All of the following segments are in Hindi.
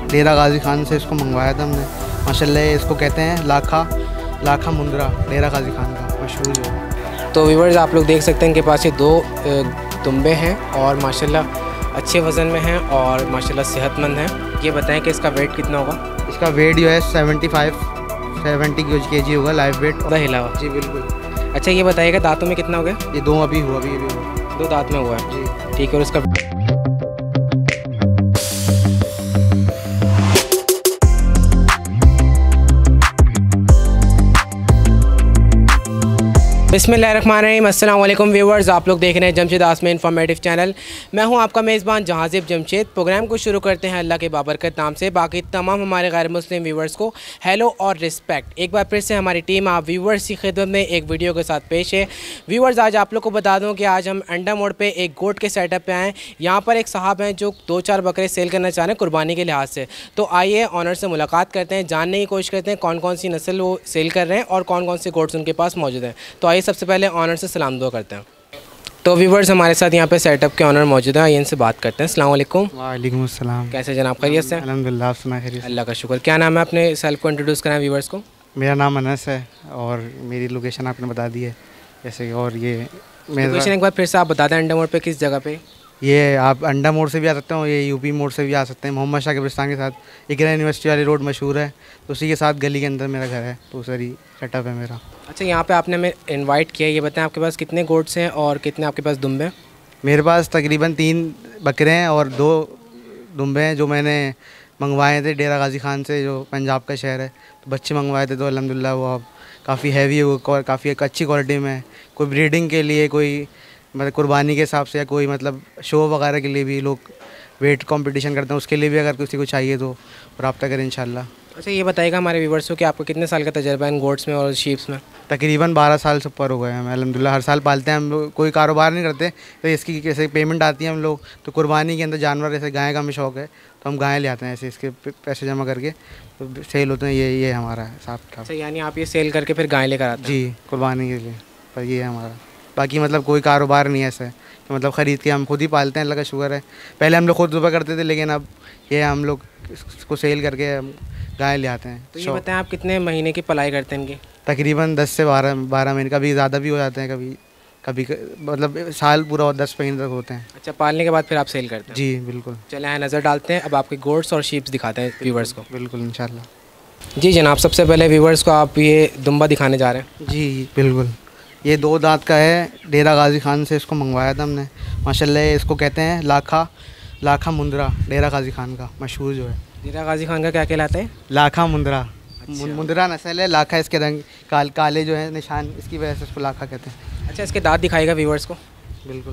डेरा गाजी खान से इसको मंगवाया था हमने। माशाल्लाह इसको कहते हैं लाखा मुंद्रा, डेरा गाजी खान का मशहूर जो है। तो व्यूअर्स आप लोग देख सकते हैं इनके पास ये 2 दुम्बे हैं और माशाल्लाह अच्छे वज़न में हैं और माशाल्लाह सेहतमंद हैं। ये बताएं कि इसका वेट कितना होगा? इसका वेट जो है 70 kg होगा लाइव वेट। हिला हुआ? जी बिल्कुल। अच्छा ये बताइएगा दांतों में कितना हो गया? ये 2 अभी हुआ, अभी 2 दांत में हुआ है जी। ठीक है। और इसका बिस्मिल्लाहिर्रहमानिर्रहीम, अस्सलाम वालेकुम व्यूअर्स, आप लोग देख रहे हैं जमशेद आसमी इंफॉर्मेटिव चैनल। मैं हूं आपका मेज़बान जहाज़िब जमशेद। प्रोग्राम को शुरू करते हैं अल्लाह के बाबरकत नाम से। बाकी तमाम हमारे गैर मुस्लिम व्यूअर्स को हेलो और रिस्पेक्ट। एक बार फिर से हमारी टीम आप व्यूअर्स की खिदमत में एक वीडियो के साथ पेश है। व्यूअर्स आज आप लोग को बता दूँ कि आज हम अंडा मोड़ पर एक गोट के सेटअप पर आएँ। यहाँ पर एक साहब हैं जो 2-4 बकरे सेल करना चाह रहे हैं कुर्बानी के लिहाज से। तो आइए ऑनर से मुलाकात करते हैं, जानने की कोशिश करते हैं कौन कौन सी नस्ल वो सेल कर रहे हैं और कौन कौन से गोट्स उनके पास मौजूद हैं। तो आइए सबसे पहले ऑनर से सलाम दुआ करते हैं। तो व्यूवर्स हमारे साथ यहाँ पे सेटअप के ऑनर मौजूद हैं, इनसे बात करते हैं। अस्सलाम वालेकुम। वालेकुम अस्सलाम। कैसे जनाब, खैरियत से? अल्हम्दुलिल्लाह, सुना खैरियत। अल्लाह का शुक्र। क्या नाम है? अपने सेल्फ को इंट्रोड्यूस कराएं व्यूवर्स को। मेरा नाम अनस है और मेरी लोकेशन आपने बता दी है जैसे। और ये लोकेशन एक बार फिर से आप बता दें, अंडा मोड़ पे किस जगह पे? ये आप अंडा मोड़ से भी आ सकते हो, ये यूपी मोड़ से भी आ सकते हैं। मोहम्मद शाह कब्रिस्तान के साथ इकरा यूनिवर्सिटी वाली रोड मशहूर है, तो उसी के साथ गली के अंदर मेरा घर है, तो सारी सेटअप है मेरा। अच्छा यहाँ पे आपने हमें इनवाइट किया, ये बताएं आपके पास कितने गोट्स हैं और कितने आपके पास दुम्बे हैं? मेरे पास तकरीबन 3 बकरे हैं और 2 दुम्बे हैं जो मैंने मंगवाए थे डेरा गाजी खान से, जो पंजाब का शहर है। तो बच्चे मंगवाए थे, तो अल्हम्दुलिल्लाह वो अब काफ़ी हैवी और काफ़ी अच्छी क्वालिटी में है। कोई ब्रीडिंग के लिए, कोई मतलब कुर्बानी के हिसाब से, या कोई मतलब शो वगैरह के लिए भी लोग वेट कंपटीशन करते हैं, उसके लिए भी अगर किसी को चाहिए तो रब्ता करें इंशाल्लाह। अच्छा ये बताइएगा हमारे व्यूवर्स को कि आपको कितने साल का तजर्बा है इन गोट्स में और शीप्स में? तकरीबन 12 साल से ऊपर हो गए हैं अल्हम्दुलिल्लाह। हर साल पालते हैं हम लोग, कोई कारोबार नहीं करते। तो इसकी कैसे पेमेंट आती है हम लोग, तो कुर्बानी के अंदर जानवर, जैसे गाय का हमें शौक है तो हम गाय ले आते हैं, ऐसे इसके पैसे जमा करके तो सेल होते हैं। ये हमारा हिसाब का। अच्छा यानी आप ये सेल करके फिर गाय लेकर आते हैं? जी, कुर्बानी के लिए। पर ये है हमारा, बाकी मतलब कोई कारोबार नहीं है ऐसा है कि मतलब ख़रीद के हम खुद ही पालते हैं, अल्लाह का शुक्र है। पहले हम लोग खुद ज़ुबह करते थे, लेकिन अब ये हम लोग इसको सेल करके गाय ले आते हैं। तो ये बताएं आप कितने महीने की पलाई करते हैं इनकी? तकरीबन 10 से 12 महीने, कभी ज़्यादा भी हो जाते हैं, कभी मतलब साल पूरा और 10 महीने तक होते हैं। अच्छा, पालने के बाद फिर आप सेल करते हैं? जी बिल्कुल। चले आए नज़र डालते हैं, अब आपके गोट्स और शीप्स दिखाते हैं व्यूवर्स को। बिल्कुल इंशाल्लाह। जी जनाब, सबसे पहले व्यूवर्स को आप ये दुम्बा दिखाने जा रहे हैं। जी बिल्कुल, ये 2 दांत का है, डेरा गाजी खान से इसको मंगवाया था हमने। माशाल्लाह इसको कहते हैं लाखा मुंद्रा, डेरा गाजी खान का मशहूर जो है। डेरा गाजी खान का क्या कहलाता है? लाखा मुंद्रा। अच्छा। मुंद्रा नस्ल है, लाखा इसके रंग काले जो है निशान, इसकी वजह से इसको लाखा कहते हैं। अच्छा इसके दांत दिखाएगा व्यूवर्स को। बिल्कुल।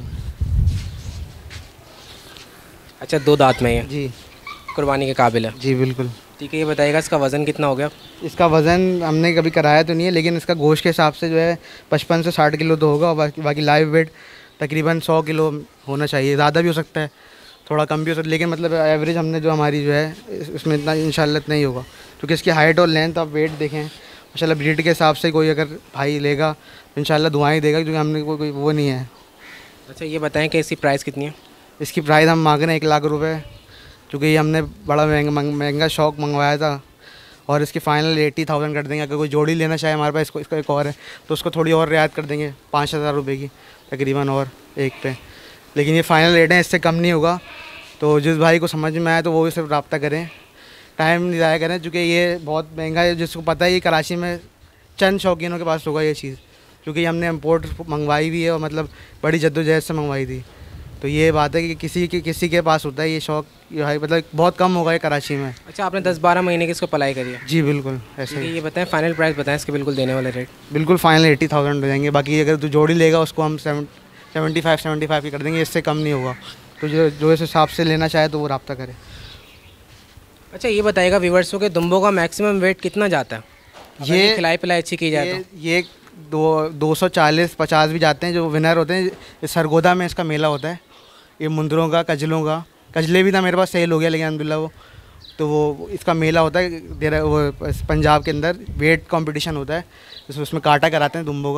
अच्छा 2 दांत में है जी, कुर्बानी के काबिल है। जी बिल्कुल। ठीक है, ये बताइएगा इसका वज़न कितना हो गया? इसका वज़न हमने कभी कराया तो नहीं है, लेकिन इसका गोश्त के हिसाब से जो है 55 से 60 किलो तो होगा, और बाकी लाइव वेट तकरीबन 100 किलो होना चाहिए। ज़्यादा भी हो सकता है, थोड़ा कम भी हो सकता है, लेकिन मतलब एवरेज हमने जो हमारी जो है इसमें इतना इंशाल्लाह इतना ही होगा, क्योंकि इसकी हाइट और लेंथ आप वेट देखें माशाल्लाह ब्रीड के हिसाब से कोई अगर भाई लेगा तो इंशाल्लाह दुआएं देगा, क्योंकि हमने कोई वो नहीं है। अच्छा ये बताएं कि इसकी प्राइस कितनी है? इसकी प्राइस हम मांग रहे हैं 1 लाख रुपये, क्योंकि ये हमने बड़ा महंगा शौक मंगवाया था, और इसकी फ़ाइनल 80,000 कर देंगे। अगर कोई जोड़ी लेना चाहे हमारे पास, इसका एक और है, तो उसको थोड़ी और रियायत कर देंगे 5,000 रुपये की तकरीबन और एक पे। लेकिन ये फ़ाइनल रेट है, इससे कम नहीं होगा। तो जिस भाई को समझ में आए तो वो भी सिर्फ रब्ता करें, टाइम नहीं ज़ाया करें, क्योंकि ये बहुत महंगा है। जिसको पता है ये कराची में चंद शौकीनों के पास होगा ये चीज़, क्योंकि हमने इम्पोर्ट मंगवाई भी है और मतलब बड़ी जद्दोजहद से मंगवाई थी। तो ये बात है कि किसी के पास होता है ये शौक़, ये मतलब बहुत कम होगा ये कराची में। अच्छा आपने 10-12 महीने की इसको पलाई करी है? जी बिल्कुल ऐसे ही। ये बताएं फाइनल प्राइस बताएं इसके बिल्कुल देने वाले रेट। बिल्कुल फाइनल 80,000 हो जाएंगे। बाकी अगर तू जोड़ी लेगा उसको हम 75 की कर देंगे, इससे कम नहीं होगा। तो जो इस हिसाब से लेना चाहे तो वो रब्ता करे। अच्छा ये बताइएगा व्यूवर्सों के दुम्बों का मैक्सिमम वेट कितना जाता है? ये खिलाई पिलाई अच्छी की जाए तो ये 240-50 भी जाते हैं। जो विनर होते हैं सरगोदा में इसका मेला होता है, ये मुंदरों का, कजले भी था मेरे पास, सेल हो गया, लेकिन अल्हम्दुलिल्लाह वो इसका मेला होता है वो पंजाब के अंदर। वेट कंपटीशन होता है, उसमें काटा कराते हैं दुम्बों का,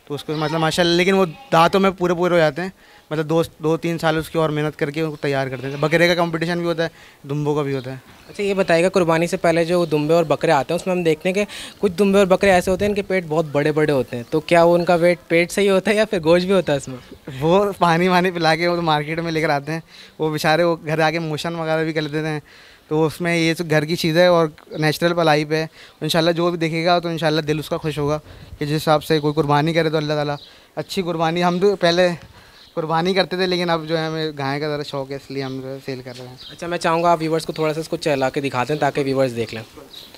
तो उसको मतलब माशाल्लाह, लेकिन वो दांतों में पूरे पूरे हो जाते हैं। मतलब 2-3 साल उसकी और मेहनत करके उनको तैयार करते हैं। बकरे का कंपटीशन भी होता है, दुम्बों का भी होता है। अच्छा ये बताइएगा, कुर्बानी से पहले जो दुम्बे और बकरे आते हैं उसमें हम देखते हैं कि कुछ दुम्बे और बकरे ऐसे होते हैं इनके पेट बहुत बड़े बड़े होते हैं, तो क्या वो उनका वेट पेट सही होता है या फिर गोश्त भी होता है इसमें? वो पानी वानी पिला के वो तो मार्केट में लेकर आते हैं। वो बेचारे वो घर आके मोशन वगैरह भी कर लेते हैं। तो उसमें ये तो घर की चीज़ है और नेचुरल पलाई पे है। इंशाल्लाह जो भी देखेगा तो इंशाल्लाह दिल उसका खुश होगा कि जिस हिसाब से कोई कुर्बानी करे तो अल्लाह ताला अच्छी कुर्बानी। हम तो पहले कुर्बानी करते थे, लेकिन अब जो है हमें गाय का ज़रा शौक है, इसलिए हम जो है सेल कर रहे हैं। अच्छा मैं चाहूँगा आप व्यूवर्स को थोड़ा सा इसको चला के दिखाते हैं ताकि व्यूवर्स देख लें।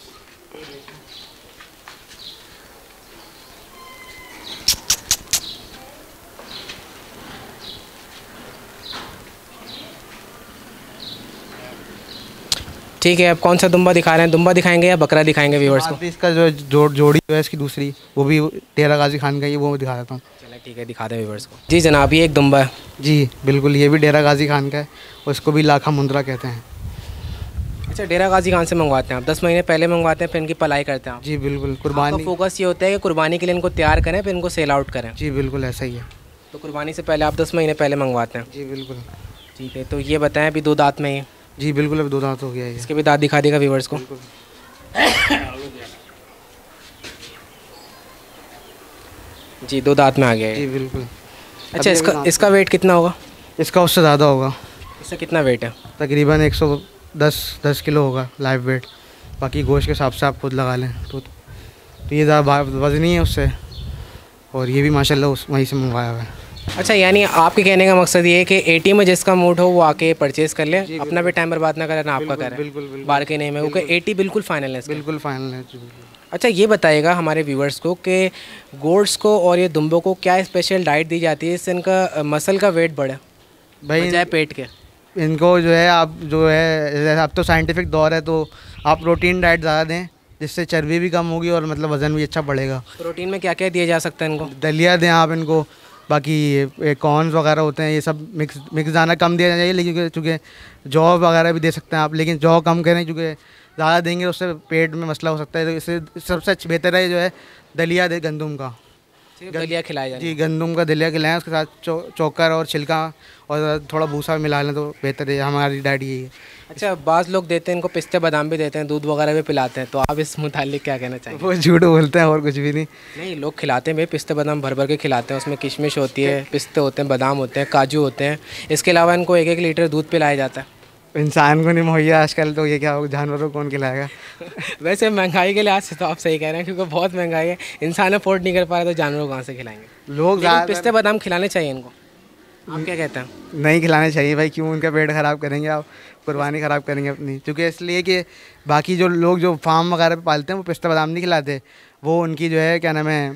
ठीक है, अब कौन सा दुम्बा दिखा रहे हैं? दुम्बा दिखाएंगे या बकरा दिखाएंगे व्यूवर्स को? इसका जो जोड़ी है इसकी दूसरी, वो भी डेरा गाजी खान का ही, वो दिखा देता हूँ। चलिए ठीक है, दिखा दें व्यूवर्स को। जी जनाब, ये एक दुम्बा है। जी बिल्कुल, ये भी डेरा गाजी खान का है और इसको भी लाखा मुंद्रा कहते हैं। अच्छा, डेरा गाजी खान से मंगवाते हैं आप? 10 महीने पहले मंगवाते हैं फिर इनकी पलाई करते हैं आप? जी बिल्कुल। कुर्बानी फोकस ये होता है कि कुर्बानी के लिए इनको तैयार करें फिर इनको सेल आउट करें? जी बिल्कुल ऐसा ही है। तो कुर्बानी से पहले आप 10 महीने पहले मंगवाते हैं? जी बिल्कुल। ठीक है, तो ये बताएं अभी 2 दांत में ही? जी बिल्कुल, अब 2 दांत हो गया है। इसके भी दांत दिखा देगा व्यूवर्स को। जी 2 दांत में आ गया है। जी बिल्कुल। अच्छा इसका वेट कितना होगा? इसका उससे ज़्यादा होगा। इसका कितना वेट है? तकरीबन 110 किलो होगा लाइव वेट। बाकी गोश्त के हिसाब से आप खुद लगा लें। तो ये ज़्यादा वज़नी है उससे, और ये भी माशाल्लाह उस वहीं से मंगवाया हुआ है। अच्छा, यानी आपके कहने का मकसद ये है कि एटी में जिसका मूड हो वो आके परचेज़ कर ले, अपना भी टाइम बर्बाद ना करें ना आपका करें। बिल्कुल बार्गेनिंग में, क्योंकि 80 बिल्कुल फाइनल है। बिल्कुल फाइनल है। अच्छा ये बताइएगा हमारे व्यूवर्स को कि गोट्स को और ये दुम्बों को क्या स्पेशल डाइट दी जाती है इससे इनका मसल का वेट बढ़े भाई? बजाय पेट के। इनको जो है आप जो है अब तो साइंटिफिक दौर है, तो आप प्रोटीन डाइट ज़्यादा दें, जिससे चर्बी भी कम होगी और मतलब वज़न भी अच्छा बढ़ेगा। प्रोटीन में क्या क्या दिया जा सकता है इनको? दलिया दें आप इनको। बाकी ये कॉर्नस वगैरह होते हैं, ये सब मिक्स दाना कम दिया चाहिए, लेकिन चूँकि जौ वगैरह भी दे सकते हैं आप, लेकिन जौ कम करें क्योंकि ज़्यादा देंगे उससे पेट में मसला हो सकता है। तो इससे सबसे बेहतर है जो है दलिया दे गंदम का। दलिया खिलाया जाए? जी गंदम का दलिया खिलाएं, उसके साथ चोकर और छिलका और थोड़ा भूसा मिला लें तो बेहतर है। हमारी डाइट यही है। अच्छा, बाज़ लोग देते हैं इनको पिस्ते बादाम भी देते हैं, दूध वगैरह भी पिलाते हैं, तो आप इस मुतालिक क्या कहना चाहेंगे? वो झूठ बोलते हैं और कुछ भी नहीं। नहीं, लोग खिलाते हैं भाई, पिस्ते बादाम भर भर के खिलाते हैं, उसमें किशमिश होती है, पिस्ते होते हैं, बादाम होते हैं, काजू होते हैं। इसके अलावा इनको 1-1 लीटर दूध पिलाया जाता है। इंसान को नहीं मुहैया आजकल, तो ये क्या हो, जानवरों को कौन खिलाएगा? वैसे महंगाई के लिहाज से तो आप सही कह रहे हैं, क्योंकि बहुत महंगाई है, इंसान अफोर्ड नहीं कर पा रहा तो जानवरों को कहाँ से खिलाएंगे? लोग पिस्ते बादाम खिलाने चाहिए इनको, आप क्या कहते हैं? नहीं खिलाने चाहिए भाई, क्यों उनका पेट ख़राब करेंगे आप, कुर्बानी ख़राब करेंगे अपनी। क्योंकि इसलिए कि बाकी जो लोग जो फार्म वगैरह पे पालते हैं वो पिस्ता बादाम नहीं खिलाते, वो उनकी जो है क्या नाम है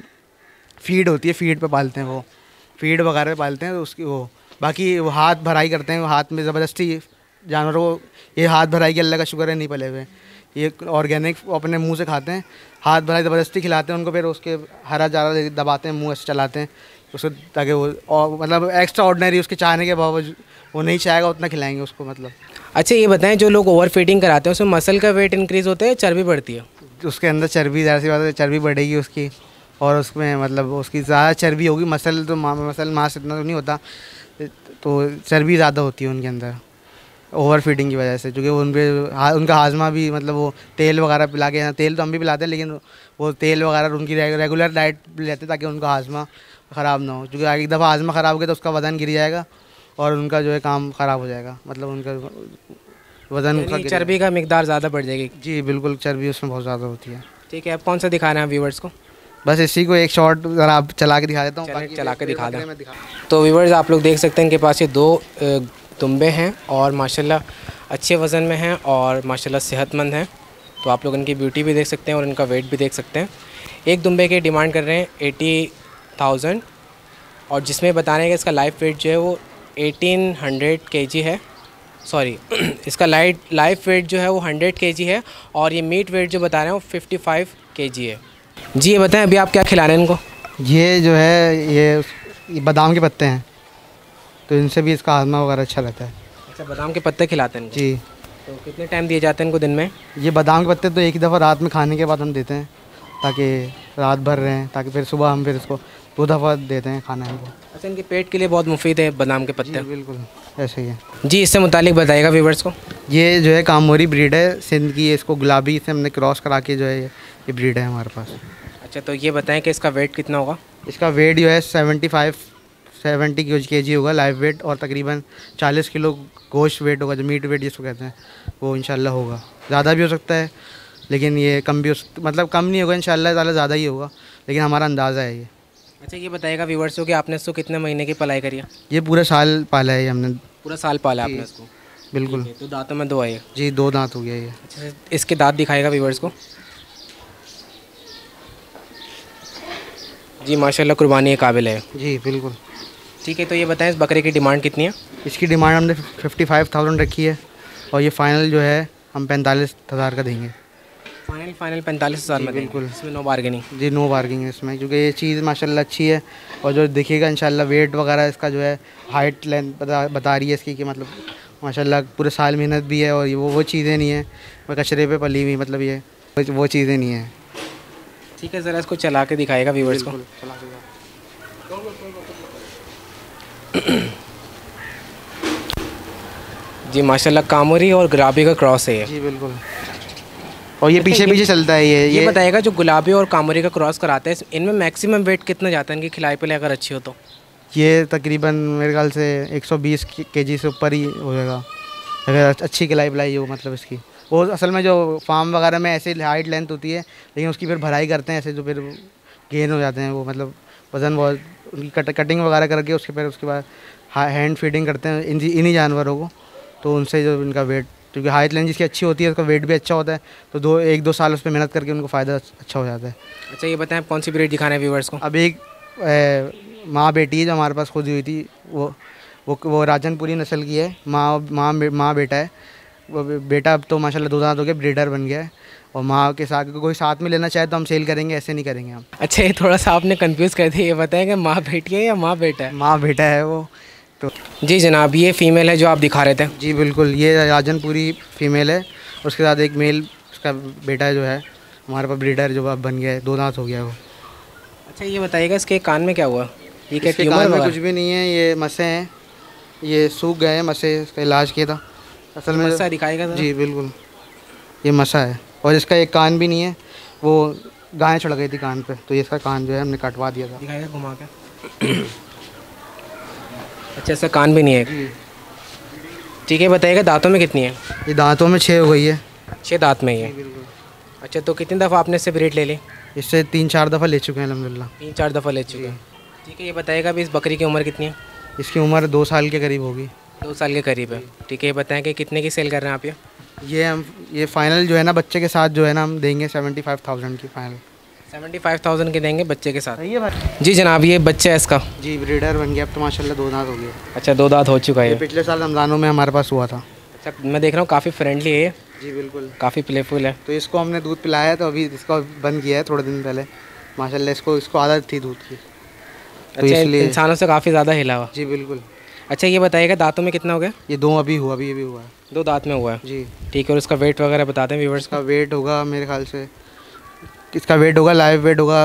फीड होती है, फीड पे पालते हैं, वो फीड वगैरह पे पालते हैं, तो उसकी वो बाकी वो हाथ भराई करते हैं, वो हाथ में ज़बरदस्ती जानवरों को ये हाथ भराई की अल्लाह का शुक्र है नहीं पले हुए, ये ऑर्गेनिक अपने मुंह से खाते हैं। हाथ भराई ज़बरदस्ती खिलाते हैं उनको, फिर उसके हरा चारा दबाते हैं, मुँह ऐसे चलाते हैं उसको, ताकि वो और मतलब एक्स्ट्रा ऑर्डिनरी उसके चाहने के बावजूद वो नहीं चाहेगा उतना खिलाएंगे उसको मतलब। अच्छा ये बताएं, जो लोग ओवर फीडिंग कराते हैं उसमें मसल का वेट इंक्रीज़ होता है, चर्बी बढ़ती है? उसके अंदर चर्बी, ज़्यादा सी बात है, चर्बी बढ़ेगी उसकी, और उसमें मतलब उसकी ज़्यादा चर्बी होगी। मसल तो मसल मास इतना तो नहीं होता, तो चर्बी ज़्यादा होती है उनके अंदर ओवर फीडिंग की वजह से। क्योंकि उनका हाजमा भी मतलब वो तेल वगैरह पिला के, तेल तो हम भी पिलाते हैं, लेकिन वो तेल वगैरह उनकी रेगुलर डाइट लेते ताकि उनका हाजमा ख़राब ना हो। क्योंकि एक दफ़ा हाजमा ख़राब हो गया तो उसका वज़न गिर जाएगा और उनका जो है काम ख़राब हो जाएगा, मतलब उनका वज़न चर्बी का मिकदार ज़्यादा बढ़ जाएगी? जी बिल्कुल, चर्बी उसमें बहुत ज़्यादा होती है। ठीक है, अब कौन सा दिखा रहे हैं व्यूवर्स को? बस इसी को एक शॉट ज़रा आप चला के दिखा देता हूँ, चला के दिखा दें। तो व्यूवर्स आप लोग देख सकते हैं इनके पास ये 2 दुम्बे हैं और माशाल्लाह अच्छे वज़न में हैं और माशाल्लाह सेहतमंद हैं। तो आप लोग इनकी ब्यूटी भी देख सकते हैं और इनका वेट भी देख सकते हैं। एक दुम्बे की डिमांड कर रहे हैं 80,000 और जिसमें बता रहे हैं कि इसका लाइफ वेट जो है वो 1800 kg है, सॉरी इसका लाइफ वेट जो है वो 100 kg है और ये मीट वेट जो बता रहे हैं वो 55 kg है। जी ये बताएं अभी आप क्या खिला रहे हैं इनको? ये जो है ये बादाम के पत्ते हैं, तो इनसे भी इसका हाजमा वगैरह अच्छा रहता है। अच्छा, बादाम के पत्ते खिलाते हैं इनको? जी। तो कितने टाइम दिए जाते हैं इनको दिन में? ये बादाम के पत्ते तो एक ही दफ़ा रात में खाने के बाद हम देते हैं, ताकि रात भर रहें, ताकि फिर सुबह हम फिर इसको 2 दफ़ा देते हैं खाना इनको। अच्छा, इनके पेट के लिए बहुत मुफीद है बादाम के पत्ते। बिल्कुल ऐसे ही है जी, इससे मुतालिक बताइएगा व्यूवर्स को। ये जो है कामोरी ब्रीड है सिंध की, इसको गुलाबी से हमने क्रॉस करा के जो है ये ब्रीड है हमारे पास। अच्छा, तो ये बताएं कि इसका वेट कितना होगा? इसका वेट जो है 70 kg होगा लाइव वेट, और तकरीबन 40 किलो गोश्त वेट होगा, जो मीट वेट जिसको कहते हैं वो इंशाल्लाह होगा। ज़्यादा भी हो सकता है, लेकिन ये कम भी मतलब कम नहीं होगा इंशाल्लाह ताला, ज़्यादा ही होगा, लेकिन हमारा अंदाज़ा है ये। अच्छा, ये बताइएगा व्यूवर्स को कि आपने इसको कितने महीने की पलाई करी है? ये पूरा साल पाला है ये हमने। पूरा साल पाला आपने इसको? बिल्कुल। तो दांतों में 2 आए? जी 2 दांत हो गया ये। अच्छा, इसके दांत दिखाएगा व्यूवर्स को। जी माशाल्लाह, कुर्बानी के काबिल है। जी बिल्कुल। ठीक है, तो ये बताएं इस बकरे की डिमांड कितनी है? इसकी डिमांड हमने 55,000 रखी है, और ये फ़ाइनल जो है हम 45,000 का देंगे। फाइनल 45,000 में? बिल्कुल। इसमें नो बार्गेनिंग? जी नो बार्गिंग है इसमें, क्योंकि ये चीज़ माशाल्लाह अच्छी है, और जो दिखेगा इंशाल्लाह वेट वगैरह इसका जो है हाइट लेंथ बता रही है इसकी, कि मतलब माशाल्लाह पूरे साल मेहनत भी है, और ये वो चीज़ें नहीं है वो कचरे पे पली हुई, मतलब ये वो चीज़ें नहीं है। ठीक है, ज़रा इसको चला के दिखाएगा व्यूवर्स को। जी माशाल्लाह, कामोरी और गुलाबी का क्रॉस है ये। जी बिल्कुल, और ये पीछे पीछे चलता है ये बताएगा जो गुलाबी और कामोरी का क्रॉस कराते हैं, इनमें मैक्सिमम वेट कितना जाता है इनकी खिलाई पिलाई अगर अच्छी हो तो? ये तकरीबन मेरे ख्याल से 120 kg से ऊपर ही हो जाएगा, अगर अच्छी खिलाई पिलाई हो, मतलब इसकी। वो असल में जो फार्म वगैरह में ऐसे हाइट लेंथ होती है, लेकिन उसकी फिर भराई करते हैं ऐसे, जो फिर गेन हो जाते हैं वो, मतलब वज़न बहुत उनकी कटिंग वगैरह करके उसके बाद हैंड फीडिंग करते हैं इन्हीं जानवरों को, तो उनसे जो इनका वेट, क्योंकि हाइट लेंथ जिसकी अच्छी होती है उसका वेट भी अच्छा होता है, तो 1-2 साल उस पर मेहनत करके उनको फ़ायदा अच्छा हो जाता है। अच्छा, ये बताएं कौन सी ब्रीड दिखाना है व्यूवर्स को? अब एक माँ बेटी है जो हमारे पास खुद हुई थी, वो राजनपुरी नस्ल की है। माँ बेटा है। वो बेटा अब तो माशाल्लाह 2 दांत हो गए, ब्रीडर बन गया है, और माँ के साथ कोई साथ में लेना चाहे तो हम सेल करेंगे, ऐसे नहीं करेंगे हम। अच्छा, ये थोड़ा सा आपने कंफ्यूज कर दिया, ये बताएं कि माँ बेटी है या माँ बेटा है? माँ बेटा है वो तो। जी जनाब, ये फ़ीमेल है जो आप दिखा रहे थे? जी बिल्कुल, ये राजनपुरी फ़ीमेल है, उसके साथ एक मेल उसका बेटा जो है हमारे पास ब्रीडर जो अब बन गया है, 2 दांत हो गया वो। अच्छा, ये बताइएगा इसके कान में क्या हुआ? ये क्या इसके कान में कुछ भी नहीं है, ये मसे हैं, ये सूख गए हैं मसे, इसका इलाज किया था असल में। मसा दिखाएगा? जी बिल्कुल, ये मसा है, और इसका एक कान भी नहीं है, वो गाय चढ़ गई थी कान पे, तो ये इसका कान जो है हमने कटवा दिया था। दिखाएगा घुमा के? अच्छा, इसका कान भी नहीं है? ठीक है, बताइएगा दांतों में कितनी है? ये दांतों में 6 हो गई है। 6 दांत में ही है? अच्छा, तो कितनी दफ़ा आपने इससे ब्रीड ले ली? इससे 3-4 दफ़ा ले चुके हैं अल्हम्दुलिल्लाह। 3-4 दफ़ा ले चुके हैं। ठीक है, ये बताइएगा अभी इस बकरी की उम्र कितनी है? इसकी उम्र 2 साल के करीब होगी। 2 साल के करीब है। ठीक है, ये बताएं कि कितने की सेल कर रहे हैं आप? ये फ़ाइनल जो है ना बच्चे के साथ जो है ना हम देंगे 75,000 की फ़ाइनल। 75,000 के देंगे बच्चे के साथ? सही है भाई। जी जनाब, ये बच्चा है इसका? जी ब्रीडर बन गया अब तो माशाल्लाह, 2 दांत हो गया। अच्छा, 2 दांत हो चुका है। ये पिछले साल रमज़ानों में हमारे पास हुआ था। अच्छा, मैं देख रहा हूँ काफ़ी फ्रेंडली है। जी बिल्कुल, काफ़ी प्लेफुल है। तो इसको हमने दूध पिलाया, तो अभी इसको बंद किया है थोड़े दिन पहले माशाल्लाह। इसको आदत थी दूध की, तो अच्छा, इसलिए इंसानों से काफ़ी ज़्यादा हिला हुआ। जी बिल्कुल। अच्छा, ये बताइएगा दांतों में कितना हो गया? ये 2 अभी हुआ, ये भी हुआ है। 2 दांत में हुआ है? जी ठीक है, और उसका वेट वगैरह बताते हैं व्यूवर्स का? वेट होगा मेरे ख्याल से, इसका वेट होगा लाइव वेट होगा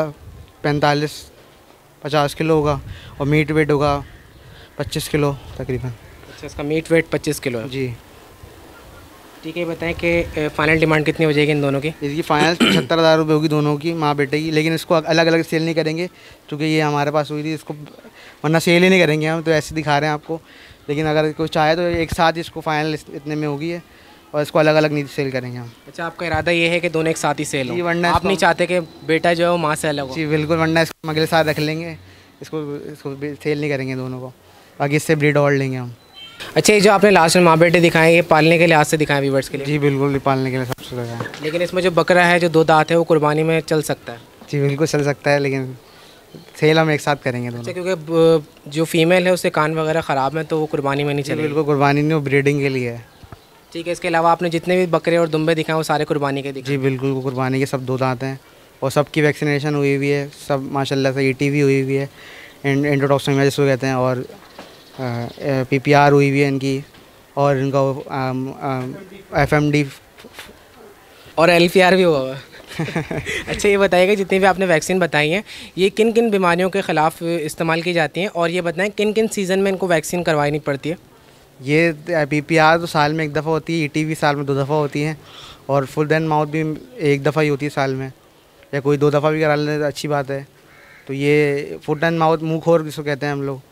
45-50 किलो होगा, और मीट वेट होगा 25 किलो तकरीबन। अच्छा, इसका मीट वेट 25 किलो है? जी। ठीक है, बताएं कि फ़ाइनल डिमांड कितनी हो जाएगी इन दोनों की? इसकी फ़ाइनल 75,000 रुपये होगी दोनों की, माँ बेटे की, लेकिन इसको अलग अलग सेल नहीं करेंगे क्योंकि ये हमारे पास हुई थी, इसको वरना सेल ही नहीं करेंगे हम, तो ऐसे दिखा रहे हैं आपको। लेकिन अगर कोई चाहे तो एक साथ इसको फ़ाइनल इतने में होगी है, और इसको अलग अलग नहीं सेल करेंगे हम। अच्छा, आपका इरादा ये है कि दोनों एक साथ ही सेल हो? वरना आप नहीं चाहते कि बेटा जो है वो माँ से अलग हो? जी बिल्कुल, वरना इसको अगले साथ रख लेंगे, इसको सेल नहीं करेंगे दोनों को, बाकी इससे ब्रीड और लेंगे हम। अच्छा, ये जो आपने लास्ट में माँ बेटे दिखाए, ये पालने के लिहाज से दिखाए व्यूवर्स के लिए? जी बिल्कुल, पालने के लिए सबसे ज़्यादा है। लेकिन इसमें जो बकरा है जो 2 दांत है वो कुर्बानी में चल सकता है? जी बिल्कुल चल सकता है, लेकिन सेल हम एक साथ करेंगे दोनों। अच्छा, क्योंकि जो फीमेल है उसके कान वगैरह ख़राब हैं तो वो कुर्बानी में नहीं चलेगी? बिल्कुल कुर्बानी नहीं, वो ब्रीडिंग के लिए है। ठीक है, इसके अलावा आपने जितने भी बकरे और दुम्बे दिखाए वो सारे कुर्बानी के दिखाए? जी बिल्कुल, वो कुर्बानी के सब 2 दांत हैं, और सबकी वैक्सीनेशन हुई हुई है, सब माशाल्लाह से ETV हुई हुई है, एंडोटॉक्सिन जिसको कहते हैं, और PPR हुई हुई है इनकी, और इनका FMD और LPR भी हुआ है? अच्छा, ये बताइएगा जितनी भी आपने वैक्सीन बताई हैं, ये किन किन बीमारियों के ख़िलाफ़ इस्तेमाल की जाती हैं, और ये बताएं किन किन सीज़न में इनको वैक्सीन करवानी पड़ती है? ये PPR तो साल में एक दफ़ा होती है, ET भी साल में 2 दफ़ा होती है, और फुट एंड माउथ भी एक दफ़ा ही होती है साल में, या कोई 2 दफ़ा भी करा लें तो अच्छी बात है। तो ये फुट एंड माउथ मुँह खोर जिसको कहते हैं हम लोग,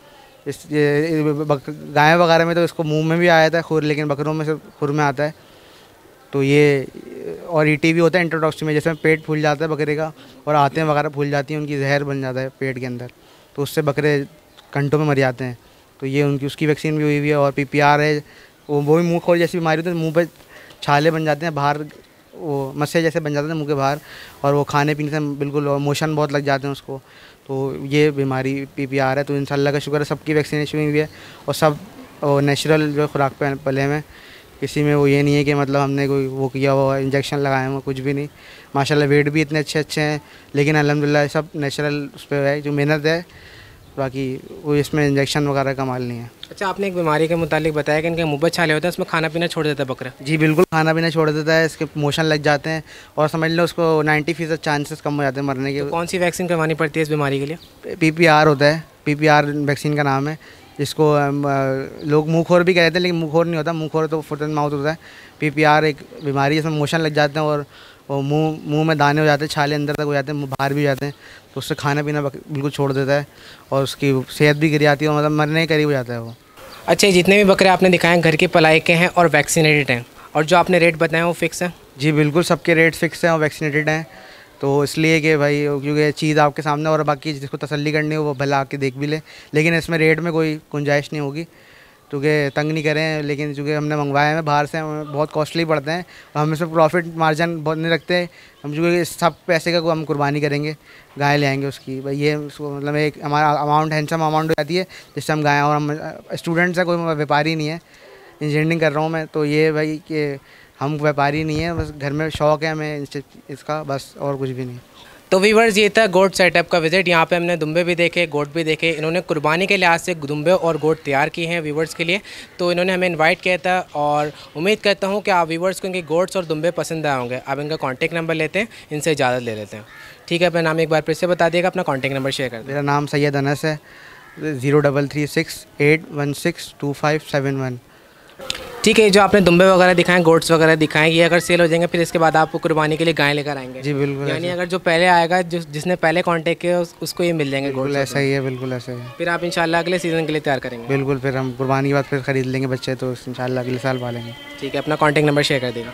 गाय वगैरह में तो इसको मुंह में भी आया था खुर, लेकिन बकरों में से खुर में आता है। तो ये और ET भी होता है इंट्रोटॉक्सिन में, जैसे पेट फूल जाता है बकरे का और आंतें वगैरह फूल जाती हैं, उनकी जहर बन जाता है पेट के अंदर, तो उससे बकरे घंटों में मर जाते हैं। तो ये उसकी वैक्सीन भी हुई है। और PPR है, वो भी मुँह खोर जैसी बीमारी होती है, मुँह पे छाले बन जाते हैं बाहर, वो मस्से जैसे बन जाते हैं मुँह के बाहर, और वो खाने पीने से बिल्कुल मोशन बहुत लग जाते हैं उसको। तो ये बीमारी PPR है। तो इंशाल्लाह का शुक्र है सबकी वैक्सीनेशन हुई है, और सब नेचुरल जो खुराक पे पले में, किसी में वो ये नहीं है कि मतलब हमने कोई वो किया हुआ इंजेक्शन लगाए हुआ, कुछ भी नहीं। माशाल्लाह वेट भी इतने अच्छे हैं, लेकिन अल्हम्दुलिल्लाह सब नेचुरल उस पर है, जो मेहनत है, बाकी वो इसमें इंजेक्शन वगैरह का माल नहीं है। अच्छा, आपने एक बीमारी के मुतालिक बताया कि इनके मुँह पर छाले होते हैं, उसमें खाना पीना छोड़ देता है बकरा? जी बिल्कुल, खाना पीना छोड़ देता है, इसके मोशन लग जाते हैं, और समझ लो उसको 90% चांसेस कम हो जाते हैं मरने के। तो कौन सी वैक्सीन करवानी पड़ती है इस बीमारी के लिए? PPR होता है, PPR वैक्सीन का नाम है, जिसको लोग मुँह खोर भी कहते हैं, लेकिन मुँह खोर नहीं होता, मुँह खोर तो फुट एंड माउथ होता है। PPR एक बीमारी है जिसमें मोशन लग जाते हैं, और मुंह में दाने हो जाते हैं, छाले अंदर तक हो जाते हैं, बाहर भी जाते हैं, तो उससे खाना पीना बिल्कुल छोड़ देता है, और उसकी सेहत भी गिर जाती है, मतलब मरने के करीब हो जाता है वो। अच्छा, जितने भी बकरे आपने दिखाए घर की पलाई के हैं और वैक्सीनेटेड हैं, और जो आपने रेट बताए वो फिक्स है? जी बिल्कुल, सबके रेट फिक्स हैं और वैक्सीनेटेड हैं, तो इसलिए कि भाई क्योंकि चीज़ आपके सामने, और बाकी जिसको तसल्ली करनी हो वो भला आके देख भी ले, लेकिन इसमें रेट में कोई गुंजाइश नहीं होगी, क्योंकि तंग नहीं करें, लेकिन चूँकि हमने मंगवाए हैं बाहर से, हमें बहुत कॉस्टली पड़ते हैं, और हम इसमें प्रॉफिट मार्जिन बहुत नहीं रखते। हम चूँकि सब पैसे का हम कुर्बानी करेंगे, गाय ले आएंगे उसकी, भाई ये मतलब एक हमारा अमाउंट हैंडसम अमाउंट हो जाती है जिससे हम गाय, और हम स्टूडेंट्स हैं, कोई व्यापारी नहीं है, इंजीनियरिंग कर रहा हूँ मैं, तो ये भाई कि हम व्यापारी नहीं है, बस घर में शौक़ है हमें इसका, बस और कुछ भी नहीं। तो व्यूअर्स, ये था गोट सेटअप का विज़िट। यहाँ पे हमने दुम्बे भी देखे, गोट भी देखे। इन्होंने कुर्बानी के लिहाज से दुम्बे और गोट तैयार किए हैं व्यूअर्स के लिए, तो इन्होंने हमें इनवाइट किया था, और उम्मीद करता हूँ कि आप व्यूअर्स को इनके गोट्स और दुम्बे पसंद आए होंगे। आप इनका कॉन्टैक्ट नंबर लेते हैं, इनसे इजाज़त ले लेते हैं। ठीक है, अपना नाम एक बार फिर से बता दिएगा, अपना कॉन्टैक्ट नंबर शेयर कर दें। मेरा नाम सैयद अनस है, 0336816257 ठीक है, जो आपने दुम्बे वगैरह दिखाएं, गोट्स वगैरह दिखाएं, ये अगर सेल हो जाएंगे फिर इसके बाद आपको कुर्बानी के लिए गाय लेकर आएंगे? जी बिल्कुल, यानी अगर जो पहले आएगा, जिसने पहले कांटेक्ट किया उसको ये मिल जाएंगे? बिल्कुल ऐसा ही है, बिल्कुल ऐसा ही है। फिर आप इंशाल्लाह अगले सीज़न के लिए तैयार करेंगे? बिल्कुल, फिर हम कुर्बानी के बाद फिर ख़रीद लेंगे बच्चे, तो इंशाल्लाह अगले साल पालेंगे। ठीक है, अपना कॉन्टैक्ट नंबर शेयर कर देगा।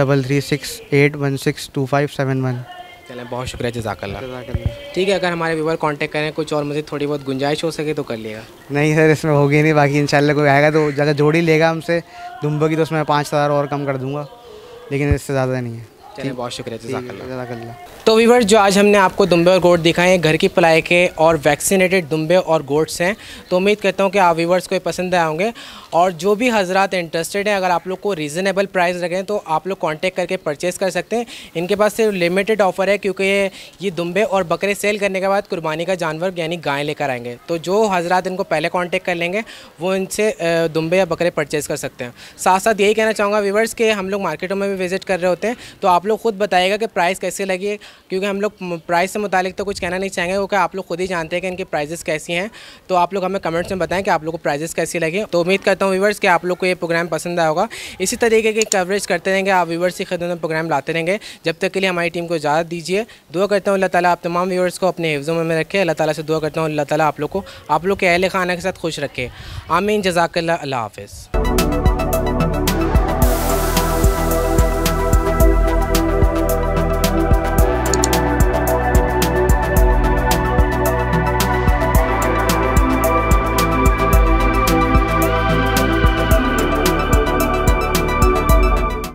0336816257 चलें, बहुत शुक्रिया, जज़ाकल्लाह। ठीक है, अगर हमारे व्यूवर कांटेक्ट करें, कुछ और मुझे थोड़ी बहुत गुंजाइश हो सके तो कर लिएगा। नहीं सर, इसमें होगी नहीं, बाकी इंशाल्लाह कोई आएगा तो जगह जोड़ी लेगा हमसे दुम्बे की, तो उसमें 5,000 और कम कर दूंगा, लेकिन इससे ज़्यादा नहीं है। चलिए, बहुत शुक्रिया, जज़ाकल्लाह। तो व्यूअर्स, जो आज हमने आपको दुम्बे और गोट दिखाए हैं, घर की पलाई के और वैक्सीनेटेड दुम्बे और गोट्स हैं, तो उम्मीद करता हूँ कि आप व्यूअर्स को पसंद आए होंगे। और जो भी हजरात इंटरेस्टेड हैं, अगर आप लोग को रीज़नेबल प्राइस लगे तो आप लोग कांटेक्ट करके परचेज़ कर सकते हैं। इनके पास सिर्फ लिमिटेड ऑफ़र है, क्योंकि ये दुम्बे और बकरे सेल करने के बाद कुर्बानी का जानवर यानी गाय लेकर आएंगे, तो जो हजरात इनको पहले कॉन्टेक्ट कर लेंगे वो इनसे दुम्बे या बकरे परचेज़ कर सकते हैं। साथ साथ यही कहना चाहूँगा व्यूअर्स कि हम लोग मार्केटों में भी विज़िट कर रहे होते हैं, तो आप लोग खुद बताइएगा कि प्राइस कैसे लगी, क्योंकि हम लोग प्राइस से मुतालिक तो कुछ कहना नहीं चाहेंगे, क्योंकि आप लोग खुद ही जानते हैं कि इनकी प्राइजेस कैसी हैं। तो आप लोग हमें कमेंट्स में बताएं कि आप लोग को प्राइजेस कैसी लगी। तो उम्मीद करता हूँ व्यूअर्स कि आप लोग को ये प्रोग्राम पसंद आया होगा। इसी तरीके की कवरेज करते रहेंगे, आप व्यूअर्स की खिदमत में प्रोग्राम लाते रहेंगे। जब तक के लिए हमारी टीम को इजाज़त दीजिए। दुआ करता हूँ अल्लाह ताला आप तमाम व्यूअर्स को अपने हिफ्ज़ों में रखे। अल्लाह ताला से दुआ करता हूँ अल्लाह ताला आप लोग को, आप लोग के अहले खाना के साथ खुश रखे। आमीन, जज़ाकल्लाह, अल्लाह हाफ़िज़।